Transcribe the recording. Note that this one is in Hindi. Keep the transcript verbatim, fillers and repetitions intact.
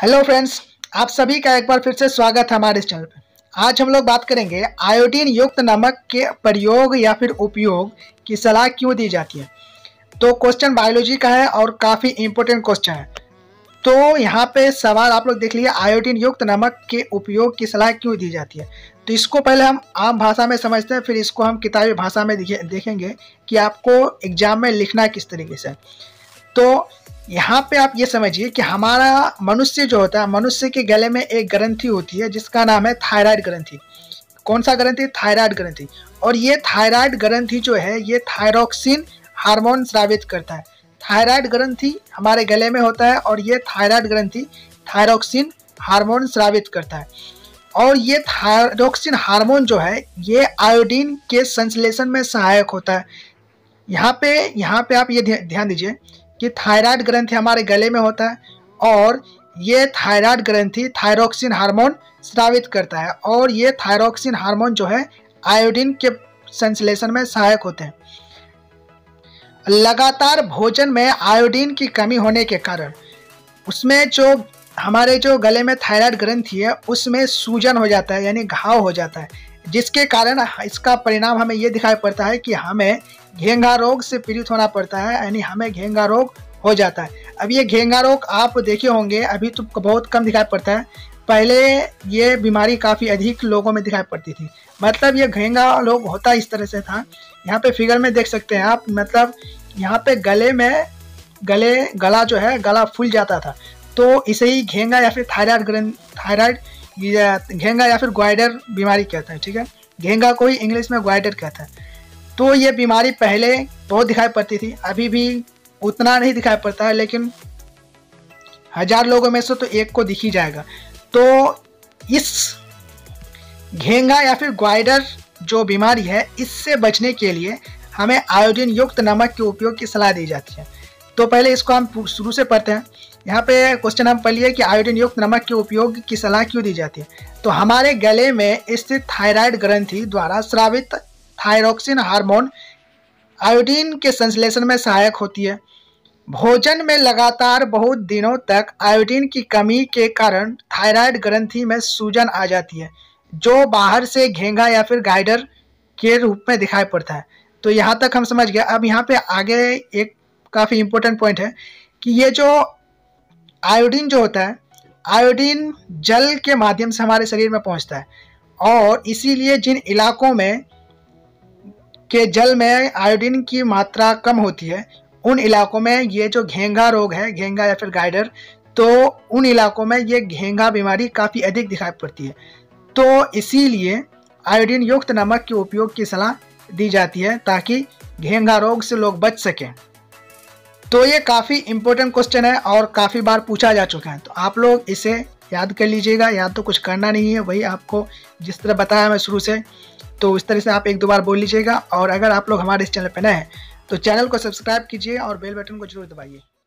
हेलो फ्रेंड्स, आप सभी का एक बार फिर से स्वागत है हमारे इस चैनल पे। आज हम लोग बात करेंगे आयोडीन युक्त नमक के प्रयोग या फिर उपयोग की सलाह क्यों दी जाती है। तो क्वेश्चन बायोलॉजी का है और काफ़ी इम्पोर्टेंट क्वेश्चन है। तो यहाँ पे सवाल आप लोग देख लीजिए, आयोडीन युक्त नमक के उपयोग की सलाह क्यों दी जाती है। तो इसको पहले हम आम भाषा में समझते हैं, फिर इसको हम किताबी भाषा में देखेंगे कि आपको एग्जाम में लिखना किस तरीके से। तो यहाँ पे आप ये समझिए कि हमारा मनुष्य जो होता है, मनुष्य के गले में एक ग्रंथि होती है जिसका नाम है थायराइड ग्रंथि। कौन सा ग्रंथि? थायराइड ग्रंथि। और ये थायराइड ग्रंथि जो है ये थायरोक्सिन हार्मोन स्रावित करता है। थायराइड ग्रंथि हमारे गले में होता है और ये थायराइड ग्रंथि थायरोक्सिन हार्मोन स्रावित करता है। और ये थायरोक्सिन हार्मोन जो है ये आयोडीन के संश्लेषण में सहायक होता है। यहाँ पे यहाँ पे आप ये ध्यान दीजिए कि थायराइड ग्रंथि हमारे गले में होता है और ये थायराइड ग्रंथि थायरोक्सिन हार्मोन स्रावित करता है और ये थायरोक्सिन हार्मोन जो है आयोडीन के संश्लेषण में सहायक होते हैं। लगातार भोजन में आयोडीन की कमी होने के कारण उसमें जो हमारे जो गले में थायराइड ग्रंथि है उसमें सूजन हो जाता है, यानी घाव हो जाता है, जिसके कारण इसका परिणाम हमें ये दिखाई पड़ता है कि हमें घेंघा रोग से पीड़ित होना पड़ता है, यानी हमें घेंघा रोग हो जाता है। अब ये घेंघा रोग आप देखे होंगे, अभी तो बहुत कम दिखाई पड़ता है, पहले ये बीमारी काफ़ी अधिक लोगों में दिखाई पड़ती थी। मतलब ये घेंघा रोग होता इस तरह से था, यहाँ पे फिगर में देख सकते हैं आप। मतलब यहाँ पे गले में गले गला जो है गला फूल जाता था, तो इसे ही घेंघा या फिर थायराइड ग्रंथ थायराइड घेंघा या फिर ग्वाइडर बीमारी कहते हैं। ठीक है, घेंघा को ही इंग्लिश में ग्वाइडर कहते हैं। तो ये बीमारी पहले बहुत दिखाई पड़ती थी, अभी भी उतना नहीं दिखाई पड़ता है, लेकिन हजार लोगों में से तो एक को दिख ही जाएगा। तो इस घेंघा या फिर ग्वाइडर जो बीमारी है इससे बचने के लिए हमें आयोडीन युक्त नमक के उपयोग की सलाह दी जाती है। तो पहले इसको हम शुरू से पढ़ते हैं। यहाँ पे क्वेश्चन हम पढ़िए कि आयोडीन युक्त नमक के उपयोग की सलाह क्यों दी जाती है। तो हमारे गले में स्थित थायराइड ग्रंथि द्वारा स्रावित थायरोक्सिन हार्मोन आयोडीन के संश्लेषण में सहायक होती है। भोजन में लगातार बहुत दिनों तक आयोडीन की कमी के कारण थायराइड ग्रंथि में सूजन आ जाती है, जो बाहर से घेंघा या फिर गाइडर के रूप में दिखाई पड़ता है। तो यहाँ तक हम समझ गए। अब यहाँ पे आगे एक काफ़ी इम्पोर्टेंट पॉइंट है कि ये जो आयोडीन जो होता है, आयोडीन जल के माध्यम से हमारे शरीर में पहुँचता है और इसीलिए जिन इलाकों में के जल में आयोडीन की मात्रा कम होती है उन इलाकों में ये जो घेंघा रोग है, घेंघा या फिर गाइडर, तो उन इलाकों में ये घेंघा बीमारी काफ़ी अधिक दिखाई पड़ती है। तो इसीलिए आयोडीन युक्त नमक के उपयोग की सलाह दी जाती है ताकि घेंघा रोग से लोग बच सकें। तो ये काफ़ी इम्पोर्टेंट क्वेश्चन है और काफ़ी बार पूछा जा चुका है, तो आप लोग इसे याद कर लीजिएगा। याद तो कुछ करना नहीं है, वही आपको जिस तरह बताया मैं शुरू से, तो इस तरह से आप एक दो बार बोल लीजिएगा। और अगर आप लोग हमारे इस चैनल पर नए हैं तो चैनल को सब्सक्राइब कीजिए और बेल बटन को जरूर दबाइए।